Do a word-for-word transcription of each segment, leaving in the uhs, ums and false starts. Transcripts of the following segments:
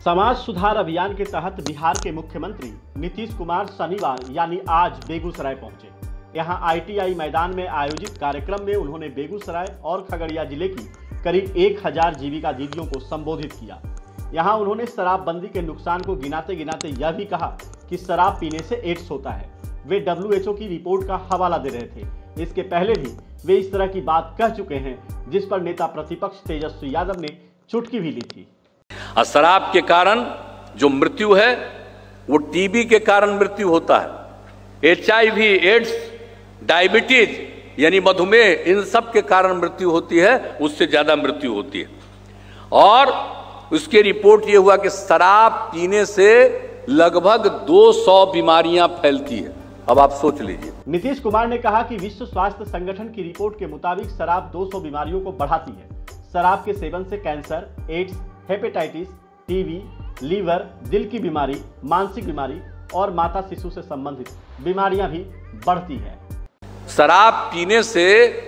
समाज सुधार अभियान के तहत बिहार के मुख्यमंत्री नीतीश कुमार शनिवार यानी आज बेगूसराय पहुंचे। यहां आई टी आई मैदान में आयोजित कार्यक्रम में उन्होंने बेगूसराय और खगड़िया जिले की करीब एक हजार जीविका दीदियों को संबोधित किया। यहां उन्होंने शराबबंदी के नुकसान को गिनाते गिनाते यह भी कहा कि शराब पीने से एड्स होता है। वे डब्ल्यू एच ओ की रिपोर्ट का हवाला दे रहे थे। इसके पहले भी वे इस तरह की बात कह चुके हैं, जिस पर नेता प्रतिपक्ष तेजस्वी यादव ने चुटकी भी ली थी। शराब के कारण जो मृत्यु है वो टी बी के कारण मृत्यु होता है, H I V, AIDS, diabetes यानी मधुमेह, इन सब के कारण मृत्यु होती है, उससे ज्यादा मृत्यु होती है। और उसकी रिपोर्ट ये हुआ कि शराब पीने से लगभग दो सौ बीमारियां फैलती है। अब आप सोच लीजिए। नीतीश कुमार ने कहा कि विश्व स्वास्थ्य संगठन की रिपोर्ट के मुताबिक शराब दो सौ बीमारियों को बढ़ाती है। शराब के सेवन से cancer, AIDS, hepatitis, T B, liver, दिल की बीमारी, मानसिक बीमारी और माता शिशु से संबंधित बीमारियां भी बढ़ती है। शराब पीने से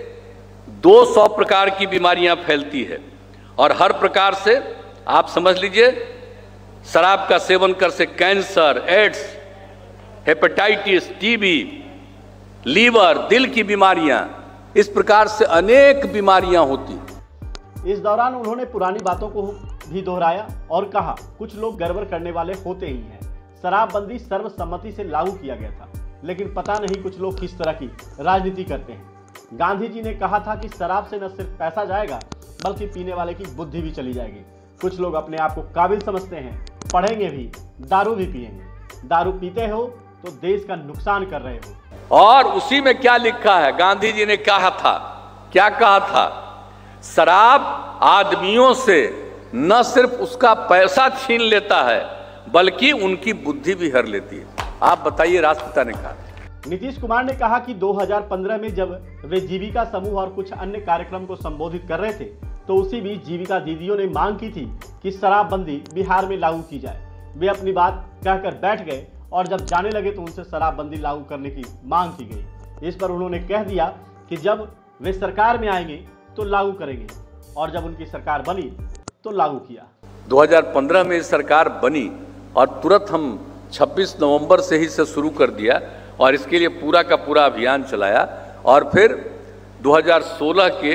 दो सौ प्रकार की बीमारियां फैलती है और हर प्रकार से आप समझ लीजिए, शराब का सेवन कर से cancer, AIDS, hepatitis, T B, liver, दिल की बीमारियां, इस प्रकार से अनेक बीमारियां होती हैं। इस दौरान उन्होंने पुरानी बातों को भी दोहराया और कहा, कुछ लोग गड़बड़ करने वाले होते ही हैं। शराबबंदी सर्वसम्मति से लागू किया गया था, लेकिन पता नहीं कुछ लोग किस तरह की राजनीति करते हैं। गांधी जी ने कहा था कि शराब से न सिर्फ पैसा जाएगा बल्कि पीने वाले की बुद्धि भी चली जाएगी। कुछ लोग अपने आप को काबिल समझते हैं, पढ़ेंगे भी, दारू भी पिएंगे। दारू पीते हो तो देश का नुकसान कर रहे हो। और उसी में क्या लिखा है, गांधी जी ने कहा था, क्या कहा था, शराब आदमियों से न सिर्फ उसका पैसा छीन लेता है बल्कि उनकी बुद्धि भी हर लेती है। आप बताइए, राष्ट्रपिता ने कहा। नीतीश कुमार ने कहा कि दो हज़ार पंद्रह में जब वे जीविका समूह और कुछ अन्य कार्यक्रम को संबोधित कर रहे थे तो उसी बीच जीविका दीदियों ने मांग की थी कि शराबबंदी बिहार में लागू की जाए। वे अपनी बात कहकर बैठ गए और जब जाने लगे तो उनसे शराबबंदी लागू करने की मांग की गई। इस पर उन्होंने कह दिया कि जब वे सरकार में आएंगे तो लागू करेंगे, और जब उनकी सरकार बनी तो लागू किया। दो हज़ार पंद्रह में सरकार बनी और तुरंत हम छब्बीस नवंबर से ही से शुरू कर दिया और इसके लिए पूरा का पूरा अभियान चलाया। और फिर दो हज़ार सोलह के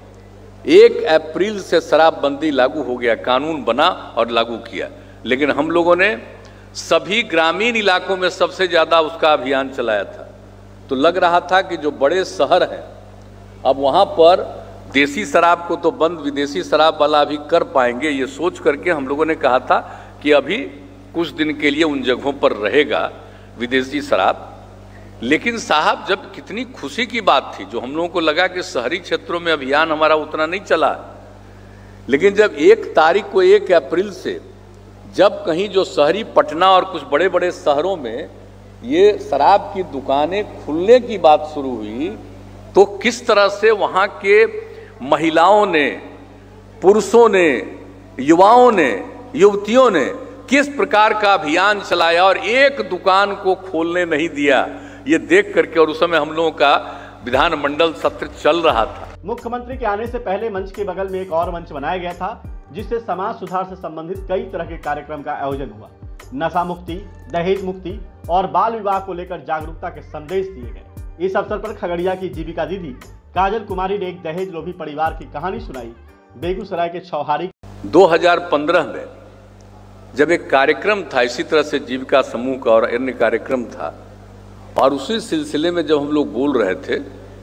एक अप्रैल से शराबबंदी लागू हो गया, कानून बना और लागू किया। लेकिन हम लोगों ने सभी ग्रामीण इलाकों में सबसे ज़्यादा उसका अभियान चलाया था। तो लग रहा था कि जो बड़े शहर हैं अब वहाँ पर देसी शराब को तो बंद, विदेशी शराब वाला भी कर पाएंगे, ये सोच करके हम लोगों ने कहा था कि अभी कुछ दिन के लिए उन जगहों पर रहेगा विदेशी शराब। लेकिन साहब, जब कितनी खुशी की बात थी, जो हम लोगों को लगा कि शहरी क्षेत्रों में अभियान हमारा उतना नहीं चला, लेकिन जब एक तारीख को एक अप्रैल से जब कहीं जो शहरी पटना और कुछ बड़े बड़े शहरों में ये शराब की दुकानें खुलने की बात शुरू हुई तो किस तरह से वहाँ के महिलाओं ने, पुरुषों ने, युवाओं ने, युवतियों ने किस प्रकार का अभियान चलाया और एक दुकान को खोलने नहीं दिया, ये देख करके। और उस समय हम लोगों का विधानमंडल सत्र चल रहा था। मुख्यमंत्री के आने से पहले मंच के बगल में एक और मंच बनाया गया था, जिससे समाज सुधार से संबंधित कई तरह के कार्यक्रम का आयोजन हुआ। नशा मुक्ति, दहेज मुक्ति और बाल विवाह को लेकर जागरूकता के संदेश दिए गए। इस अवसर पर खगड़िया की जीविका दीदी काजल कुमारी ने एक दहेज लोभी परिवार की कहानी सुनाई। बेगूसराय के छौहारी दो हज़ार पंद्रह में जब एक कार्यक्रम था इसी तरह से जीविका समूह का और अन्य कार्यक्रम था, और उसी सिलसिले में जब हम लोग बोल रहे थे,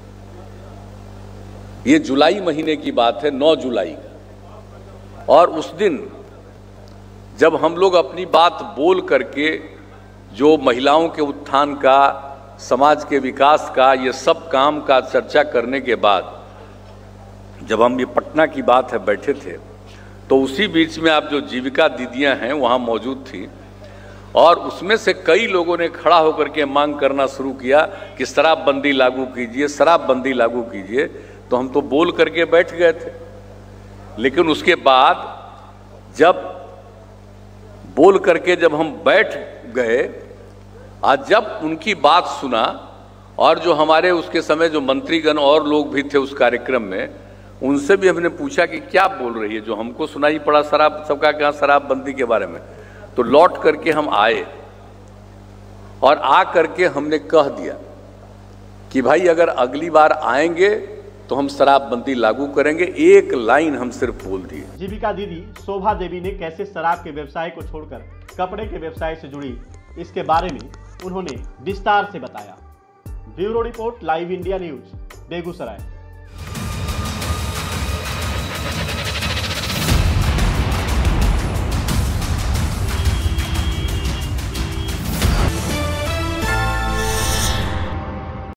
ये जुलाई महीने की बात है, नौ जुलाई का, और उस दिन जब हम लोग अपनी बात बोल करके जो महिलाओं के उत्थान का, समाज के विकास का, ये सब काम का चर्चा करने के बाद जब हम ये पटना की बात है बैठे थे तो उसी बीच में आप जो जीविका दीदियां हैं वहाँ मौजूद थी और उसमें से कई लोगों ने खड़ा होकर के मांग करना शुरू किया कि शराबबंदी लागू कीजिए, शराबबंदी लागू कीजिए। तो हम तो बोल करके बैठ गए थे, लेकिन उसके बाद जब बोल करके जब हम बैठ गए, आज जब उनकी बात सुना और जो हमारे उसके समय जो मंत्रीगण और लोग भी थे उस कार्यक्रम में, उनसे भी हमने पूछा कि क्या बोल रही है, जो हमको सुनाई पड़ा शराब, सबका कहा शराबबंदी के बारे में। तो लौट करके हम आए और आ करके हमने कह दिया कि भाई अगर अगली बार आएंगे तो हम शराबबंदी लागू करेंगे। एक लाइन हम सिर्फ बोल दिए। जीविका दीदी शोभा देवी ने कैसे शराब के व्यवसाय को छोड़कर कपड़े के व्यवसाय से जुड़ी, इसके बारे में उन्होंने विस्तार से बताया। Bureau report, live India news, Begusarai.